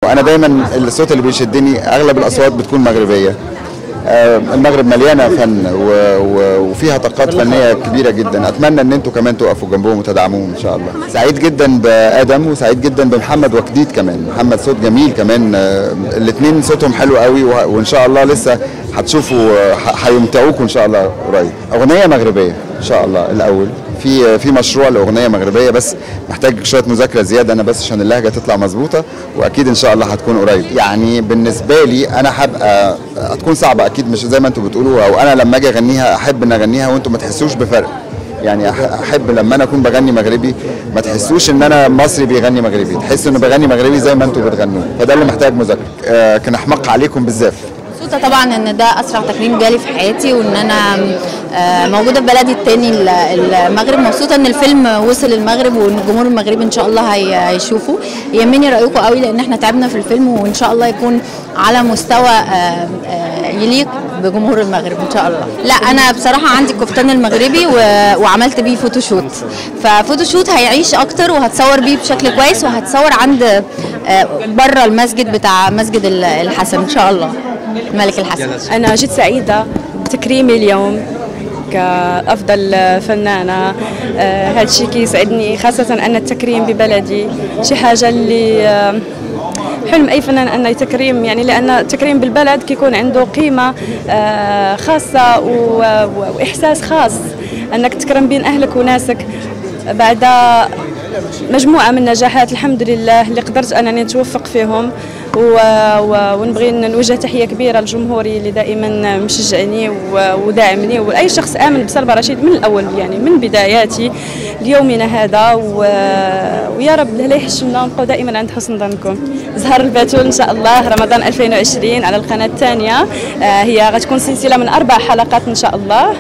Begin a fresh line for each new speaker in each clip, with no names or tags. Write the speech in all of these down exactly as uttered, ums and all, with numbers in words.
وانا دايما الصوت اللي بيشدني اغلب الاصوات بتكون مغربيه. المغرب مليانه فن وفيها طاقات فنيه كبيره جدا، اتمنى ان انتم كمان تقفوا جنبهم وتدعموهم ان شاء الله. سعيد جدا بادم وسعيد جدا بمحمد وكديد كمان، محمد صوت جميل كمان، الاثنين صوتهم حلو قوي وان شاء الله لسه هتشوفوا هيمتعوكم ان شاء الله قريب. اغنيه مغربيه ان شاء الله الاول، في في مشروع لاغنيه مغربيه بس محتاج شويه مذاكره زياده انا بس عشان اللهجه تطلع مظبوطه، واكيد ان شاء الله هتكون قريب. يعني بالنسبه لي انا هبقى هتكون صعبه اكيد مش زي ما انتم بتقولوا، او انا لما اجي اغنيها احب ان اغنيها وانتم ما تحسوش بفرق. يعني احب لما انا اكون بغني مغربي ما تحسوش ان انا مصري بيغني مغربي، تحسوا انه بغني مغربي زي ما انتم بتغنوا، فده اللي محتاج مذاكره. آه كان احمق عليكم بالزاف.
مبسوطه طبعا ان ده اسرع تكريم جالي في حياتي، وان انا موجوده في بلدي التاني المغرب. مبسوطه ان الفيلم وصل المغرب وان الجمهور المغربي ان شاء الله هيشوفه. يهمني رايكم قوي لان احنا تعبنا في الفيلم، وان شاء الله يكون على مستوى يليق بجمهور المغرب ان شاء الله. لا انا بصراحه عندي الكفتان المغربي وعملت بيه فوتوشوت، ففوتوشوت هيعيش اكتر وهتصور بيه بشكل كويس، وهتصور عند بره المسجد بتاع مسجد الحسن ان شاء الله، الملك الحسن.
انا جد سعيده بتكريمي اليوم كأفضل فنانة. آه هذا الشيء كيسعدني، خاصة أن التكريم ببلدي شي حاجة اللي آه حلم أي فنان أن يتكريم، يعني لأن التكريم بالبلد كيكون عنده قيمة آه خاصة وإحساس خاص، أنك تكرم بين أهلك وناسك بعد مجموعة من النجاحات الحمد لله اللي قدرت أنني نتوفق فيهم. ونبغي نوجه تحيه كبيره لجمهوري اللي دائما مشجعني وداعمني، واي شخص امن بسلبى رشيد من الاول، يعني من بداياتي ليومنا هذا. ويا رب لا يحشمنا ونبقوا دائما عند حسن ظنكم. زهر البتول ان شاء الله رمضان ألفين وعشرين على القناه الثانيه، هي غتكون سلسله من اربع حلقات ان شاء الله،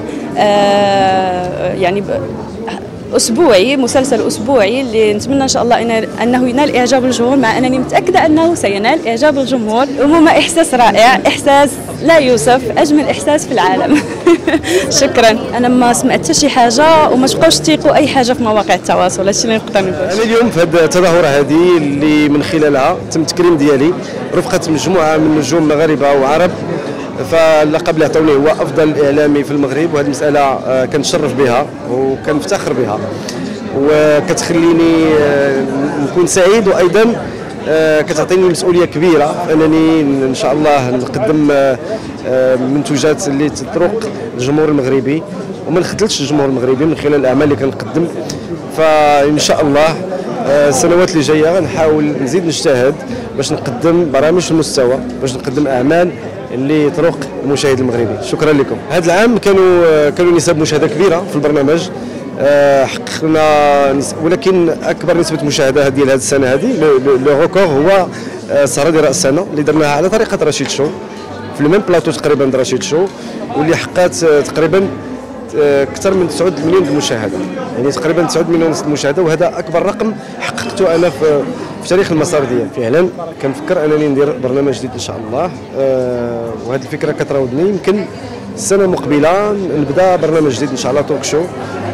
يعني اسبوعي، مسلسل اسبوعي اللي نتمنى ان شاء الله إن انه ينال اعجاب الجمهور، مع انني متاكده انه سينال اعجاب الجمهور. عموما احساس رائع، احساس لا يوصف، اجمل احساس في العالم. شكرا. انا ما سمعت حتى شي حاجه وما تبقاوش تيقوا اي حاجه في مواقع التواصل، هادشي اللي نقدر نقول.
انا اليوم في هذه التظاهره هذه اللي من خلالها تم التكريم ديالي رفقه مجموعه من النجوم مغاربه وعرب، فاللقب اللي عطوني هو افضل اعلامي في المغرب، وهذه المساله كنتشرف بها وكنفتخر بها، وكتخليني نكون سعيد، وايضا كتعطيني مسؤوليه كبيره انني ان شاء الله نقدم منتوجات اللي تطرق للجمهور المغربي وما نخذلش الجمهور المغربي من خلال الاعمال اللي كنقدم. فان شاء الله السنوات اللي جايه غنحاول نزيد نجتهد باش نقدم برامج في المستوى، باش نقدم اعمال اللي تروق المشاهد المغربي. شكرا لكم. هذا العام كانوا كانوا نسب مشاهده كبيره في البرنامج، حققنا، ولكن اكبر نسبه مشاهده ديال هذه السنه هذه لو ريكور هو السهره ديال راس السنه اللي درناها على طريقه رشيد شو في الميم بلاطو تقريبا د رشيد شو، واللي حققت تقريبا اكثر من تسعة مليون مشاهده، يعني تقريبا تسعة مليون مشاهده، وهذا اكبر رقم حققته انا في في تاريخ المسار ديالي. فعلا كنفكر انني ندير برنامج جديد ان شاء الله، أه وهذه الفكره كتراودني. يمكن السنه المقبله نبدا برنامج جديد ان شاء الله، توك شو،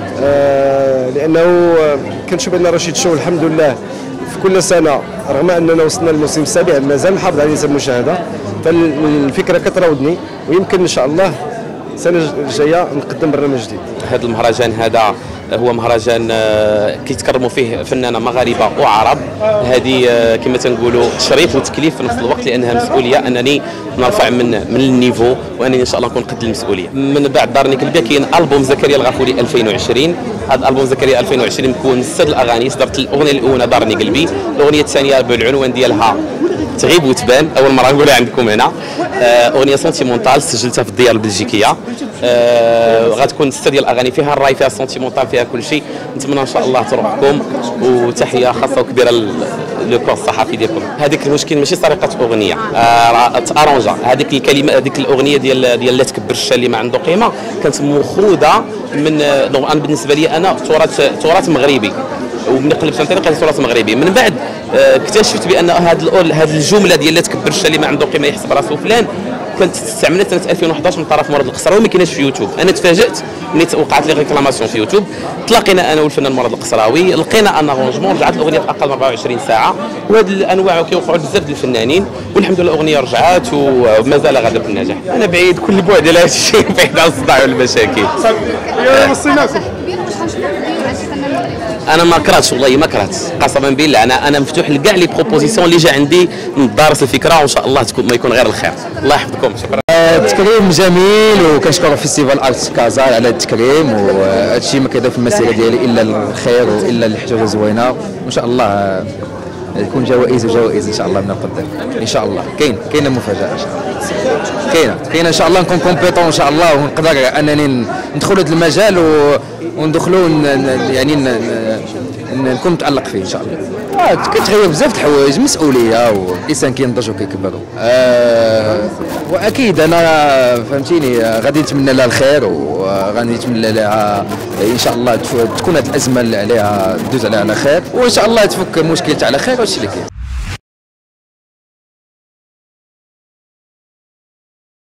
أه لانه كنشوف ان رشيد شو الحمد لله في كل سنه رغم اننا وصلنا للموسم السابع مازال محافظ على نسب المشاهده، فالفكره كتراودني، ويمكن ان شاء الله السنه الجايه نقدم برنامج جديد.
هذا المهرجان هذا هو مهرجان كيتكرموا فيه فنانه مغاربه وعرب، هذه كما تنقولوا تشريف وتكليف في نفس الوقت، لانها مسؤوليه انني نرفع من من النيفو، وانني ان شاء الله نكون قد المسؤوليه. من بعد دارني قلبي كاين البوم زكريا الغفوري ألفين وعشرين، هذا البوم زكريا ألفين وعشرين مكون ست الاغاني. صدرت الاغنيه الاولى دارني قلبي، الاغنيه الثانيه بالعنوان ديالها تغيب وتبان، اول مره نقولها عندكم هنا، اغنيه سونتيمونتال سجلتها في الديار البلجيكيه، آه غتكون ستة ديال الاغاني فيها الراي، فيها سونتيمونتال، فيها كل شيء. نتمنى ان شاء الله تروحكم، وتحيه خاصه وكبيره للكور الصحفي ديالكم. هذيك المشكل ماشي سرقه اغنيه، آه تارونجا، هذيك الكلمه هذيك الاغنيه ديال ديال لا تكبر الشا اللي ما عنده قيمه كانت مخوذه من، انا بالنسبه لي انا تراث تراث مغربي، ومن قلبت عن طريق تراث مغربي. من بعد اكتشفت بان هذه هذه الجمله ديال لا تكبر الشا اللي ما عنده قيمه يحسب راسو فلان كانت استعملت سنه ألفين وأحد عشر من طرف مراد القصراوي، ما كايناش في يوتيوب. انا تفاجات ملي وقعت لي ريكلاماسيون في يوتيوب، تلاقينا انا والفنان مراد القصراوي، لقينا ان ارونجمون، رجعت الاغنيه في اقل من أربعة وعشرين ساعه، وهذه الانواع كيوقعوا بزاف ديال الفنانين، والحمد لله الاغنيه رجعت ومازال غادا بالنجاح. انا بعيد كل بعد على هذا الشيء، بعيد على الصداع والمشاكل.
وصيناكم
انا ما كرهتش والله، ما كرهت قسما بالله. انا انا مفتوح لكاع لي بروبوزيسيون اللي جا عندي، ندارس الفكره وان شاء الله تكون ما يكون غير الخير. الله يحفظكم، شكرا.
التكريم جميل، وكنشكر فيستيفال ارت كازا على التكريم، وهذا الشيء ما كيضيف في المسيره ديالي الا الخير والا الحجه زوينه، وان شاء الله يكون جوائز وجوائز ان شاء الله من القدام. ان شاء الله كاين كاينه مفاجاه ان شاء الله، كاينه كاينه ان شاء الله نكون كومبيتون ان شاء الله، ونقدر انني ندخل هذا المجال وندخلوا يعني نكون متالق فيه ان شاء الله. آه كتغير بزاف د الحوايج، مسؤوليه والانسان كينضج وكيكبر. آه واكيد انا فهمتيني غادي نتمنى لها الخير، وغادي نتمنى لها ان شاء الله تكون هذه الازمه اللي عليها دوز عليها على خير، وان شاء الله تفك مشكلتها على خير. وهادشي اللي كاين.